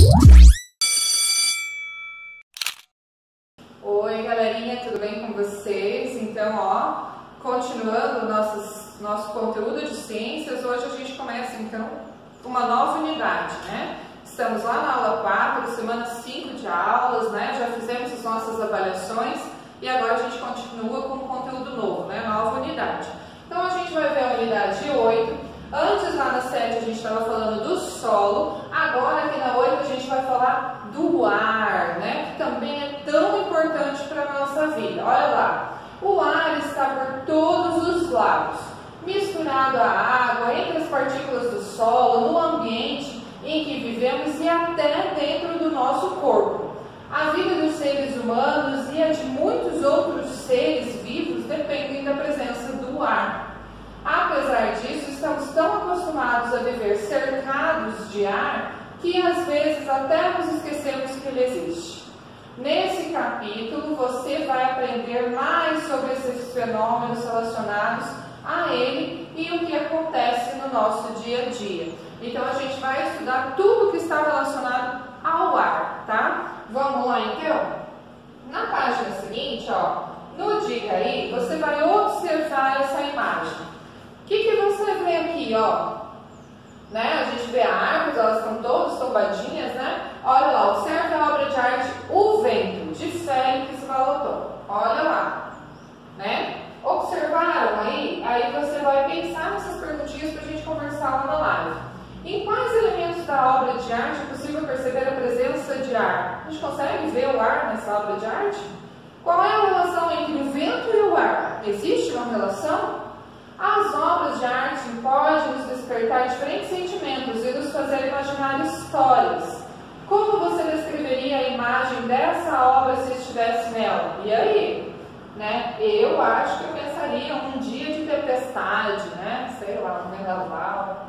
Oi galerinha, tudo bem com vocês? Então, continuando nosso conteúdo de ciências, hoje a gente começa então uma nova unidade, né? Estamos lá na aula 4, semana 5 de aulas, né? Já fizemos as nossas avaliações e agora a gente continua com um conteúdo novo, né? Nova unidade. Então a gente vai ver a unidade 8. Antes lá na 7 a gente estava falando do solo, agora aqui na 8 a gente vai falar do ar, né? Que também é tão importante para a nossa vida. Olha lá, o ar está por todos os lados, misturado à água, entre as partículas do solo, no ambiente em que vivemos e até dentro do nosso corpo. A vida dos seres humanos e a de muitos outros seres vivos dependem da presença do ar. Apesar disso, estamos tão acostumados a viver cercados de ar que às vezes até nos esquecemos que ele existe. Nesse capítulo, você vai aprender mais sobre esses fenômenos relacionados a ele e o que acontece no nosso dia a dia. Então, a gente vai estudar tudo que está relacionado ao ar, tá? Vamos lá, então? Na página seguinte, no Diga Aí, você vai observar essa imagem. O que você vê aqui, né? A gente vê árvores, elas estão todas tombadinhas, né? Olha lá, observe a obra de arte O Vento, de Félix Vallotton. Olha lá, né? Observaram aí? Aí você vai pensar nessas perguntinhas para a gente conversar lá na live. Em quais elementos da obra de arte é possível perceber a presença de ar? A gente consegue ver o ar nessa obra de arte? Qual é a relação entre o vento e o ar? Existe uma relação? As obras de arte podem nos despertar diferentes sentimentos e nos fazer imaginar histórias. Como você descreveria a imagem dessa obra se estivesse nela? E aí? Né? Eu acho que eu pensaria um dia de tempestade, né? Sei lá, um vendaval.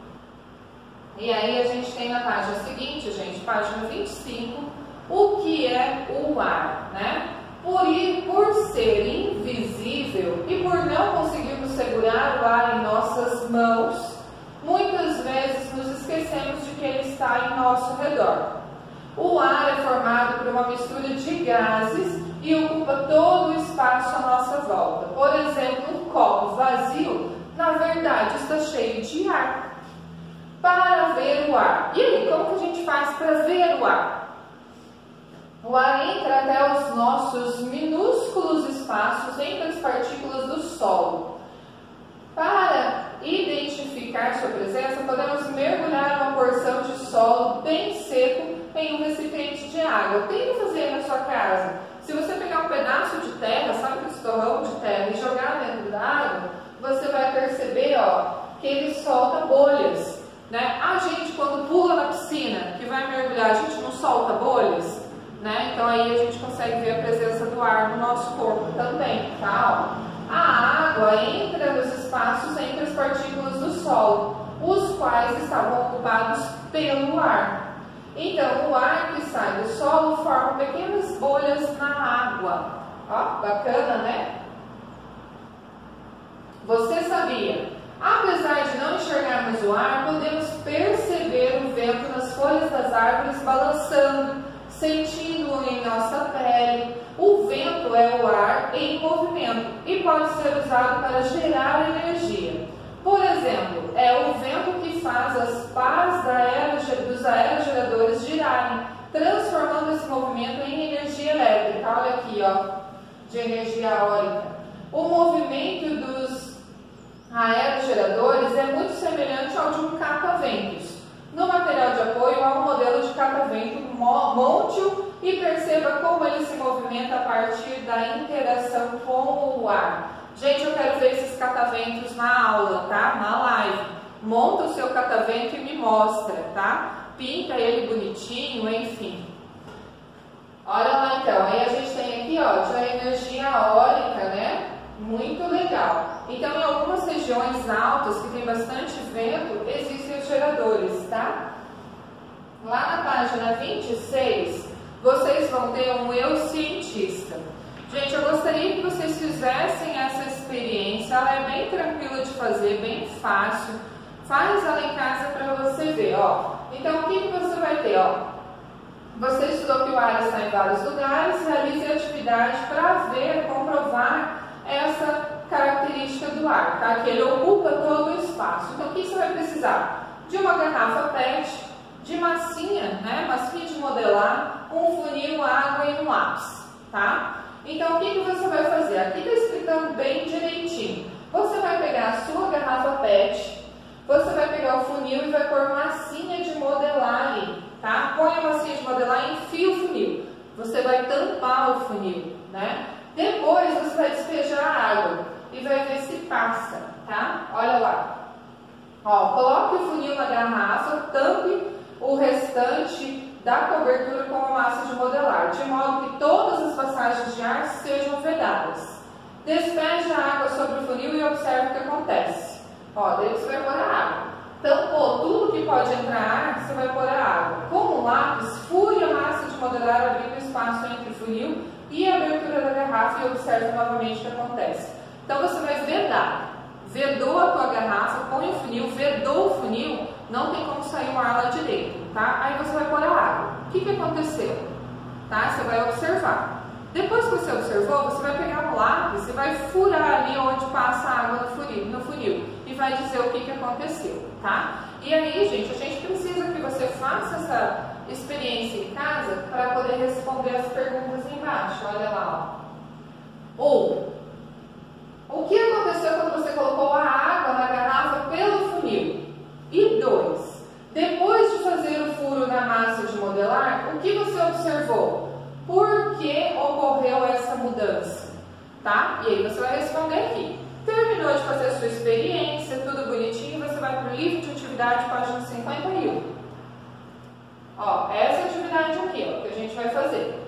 E aí a gente tem na página seguinte, gente, página 25, o que é o ar, né? Por ser invisível e por não conseguirmos segurar o ar em nossas mãos, muitas vezes nos esquecemos de que ele está em nosso redor. O ar é formado por uma mistura de gases e ocupa todo o espaço à nossa volta. Por exemplo, um copo vazio, na verdade, está cheio de ar. Para ver o ar. E aí, como que a gente faz para ver o ar? O ar entra até os nossos minúsculos espaços entre as partículas do solo. Para identificar sua presença, podemos mergulhar uma porção de solo bem seco em um recipiente de água. Tente fazer na sua casa. Se você pegar um pedaço de terra, sabe aquele torrão de terra, e jogar dentro da água, você vai perceber que ele solta bolhas. Né? A gente, quando pula na piscina, que vai mergulhar, a gente não solta bolhas? Né? Então aí a gente consegue ver a presença do ar no nosso corpo também, tá? A água entra nos espaços entre as partículas do solo, os quais estavam ocupados pelo ar. Então o ar que sai do solo forma pequenas bolhas na água. Bacana, né? Você sabia? Apesar de não enxergarmos o ar, podemos perceber o vento nas folhas das árvores balançando, sentindo-o em nossa pele. O vento é o ar em movimento e pode ser usado para gerar energia. Por exemplo, é o vento que faz as pás dos aerogeradores girarem, transformando esse movimento em energia elétrica. Olha aqui, de energia eólica. O movimento dos aerogeradores é muito semelhante ao de um catavento. No material de apoio há um modelo de catavento, monte-o e perceba como ele se movimenta a partir da interação com o ar. Gente, eu quero ver esses cataventos na aula, tá? Na live. Monta o seu catavento e me mostra, tá? Pinta ele bonitinho, enfim. Olha lá então, aí a gente tem aqui, já energia eólica, né? Muito legal. Então, em algumas regiões altas que tem bastante vento, existem os geradores, tá? Lá na página 26, vocês vão ter um Eu Cientista. Gente, eu gostaria que vocês fizessem essa experiência. Ela é bem tranquila de fazer, bem fácil. Faz ela em casa para você ver, Então, o que você vai ter, Você estudou que o ar está em vários lugares, realize a atividade para ver, comprovar essa característica do ar, tá? Que ele ocupa todo o espaço. Então, o que você vai precisar? De uma garrafa PET, de massinha, né? Massinha de modelar, um funil, água e um lápis, tá? Então, o que você vai fazer? Aqui está explicando bem direitinho. Você vai pegar a sua garrafa PET, você vai pegar o funil e vai pôr massinha de modelar ali, tá? Põe a massinha de modelar e enfia o funil. Você vai tampar o funil, né? Depois você vai despejar a água e vai ver se passa, tá? Olha lá. Ó, coloque o funil na garrafa, tampe o restante da cobertura com a massa de modelar, de modo que todas as passagens de ar sejam vedadas. Despeje a água sobre o funil e observe o que acontece. Ó, daí você vai pôr a água. Tampou tudo que pode entrar ar, você vai pôr a água. Com o lápis, fure a massa de modelar abrindo espaço entre o funil e a abertura da garrafa e observe novamente o que acontece. Então você vai vedar. Vedou a tua garrafa, põe o funil, vedou o funil, não tem como sair o ar lá direito, tá? Aí você vai pôr a água. O que aconteceu? Tá? Você vai observar. Depois que você observou, você vai pegar um lápis e vai furar ali onde passa a água no funil e vai dizer o que aconteceu, tá? E aí, gente, a gente precisa que você faça essa experiência em casa para poder responder as perguntas embaixo. Olha lá, ó. O que aconteceu quando você colocou a água na garrafa pelo funil? E 2. Depois de fazer o furo na massa de modelar, o que você observou? Por que ocorreu essa mudança? Tá? E aí você vai responder aqui. Terminou de fazer a sua experiência, tudo bonitinho, você vai para o livro de atividade, página 51. Ó, essa atividade aqui, ó, que a gente vai fazer.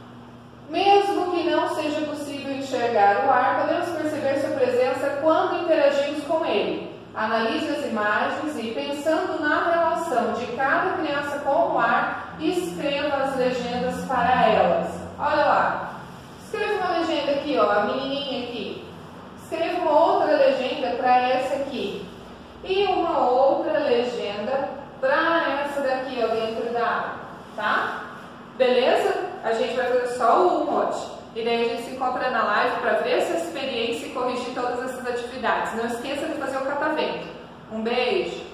Mesmo que não seja possível enxergar o ar, podemos perceber sua presença quando interagimos com ele. Analise as imagens e, pensando na relação de cada criança com o ar, escreva as legendas para elas. Olha lá. Escreva uma legenda aqui, ó, a menininha aqui. Escreva uma outra legenda para essa aqui. E uma outra legenda para essa daqui, ó, dentro da água. Tá? Beleza? A gente vai fazer só o mote. E daí a gente se encontra na live para ver essa experiência e corrigir todas essas atividades. Não esqueça de fazer o catavento. Um beijo!